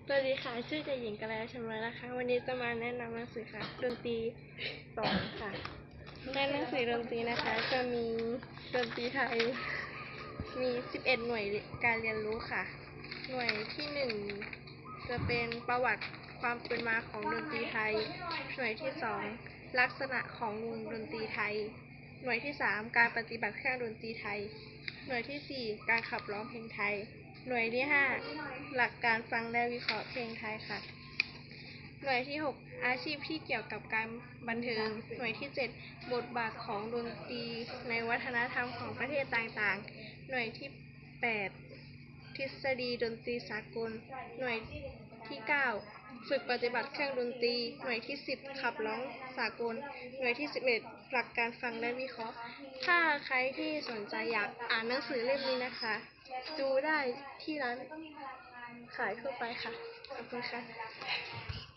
สวัสดีค่ะชื่อเด็กหญิงกัลยาชมานะคะวันนี้จะมาแนะนำหนังสือค่ะดนตรี2ค่ะในหนังสือดนตรีนะคะจะมีดนตรีไทยมี11หน่วยการเรียนรู้ค่ะหน่วยที่1จะเป็นประวัติความเป็นมาของดนตรีไทยหน่วยที่2ลักษณะของวงดนตรีไทยหน่วยที่3การปฏิบัติเครื่องดนตรีไทยหน่วยที่4การขับร้องเพลงไทยหน่วยที่5หลักการฟังและวิเคราะห์เพลงไทยค่ะหน่วยที่6อาชีพที่เกี่ยวกับการบันเทิงหน่วยที่7บทบาทของดนตรีในวัฒนธรรมของประเทศต่างๆหน่วยที่8ทฤษฎีดนตรีสากลหน่วยที่9ฝึกปฏิบัติเครื่องดนตรีหน่วยที่10ขับร้องสากลหน่วยที่11หลักการฟังและวิเคราะห์ถ้าใครที่สนใจอยากอ่านหนังสือเล่มนี้นะคะดูได้ที่ร้านขายทั่วไปค่ะขอบคุณค่ะ